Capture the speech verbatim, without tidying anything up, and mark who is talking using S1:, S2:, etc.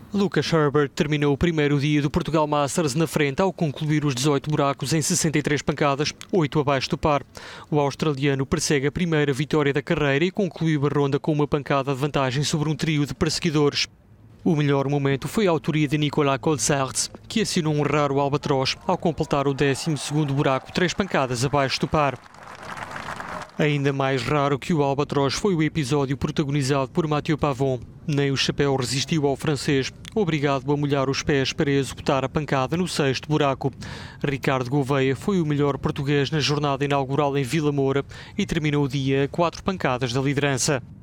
S1: Lucas Herbert terminou o primeiro dia do Portugal Masters na frente ao concluir os dezoito buracos em sessenta e três pancadas, oito abaixo do par. O australiano persegue a primeira vitória da carreira e concluiu a ronda com uma pancada de vantagem sobre um trio de perseguidores. O melhor momento foi a autoria de Nicolas Colsaerts, que assinou um raro albatroz ao completar o décimo segundo buraco, três pancadas abaixo do par. Ainda mais raro que o albatroz foi o episódio protagonizado por Mathieu Pavon. Nem o chapéu resistiu ao francês, obrigado a molhar os pés para executar a pancada no sexto buraco. Ricardo Gouveia foi o melhor português na jornada inaugural em Vila Moura e terminou o dia a quatro pancadas da liderança.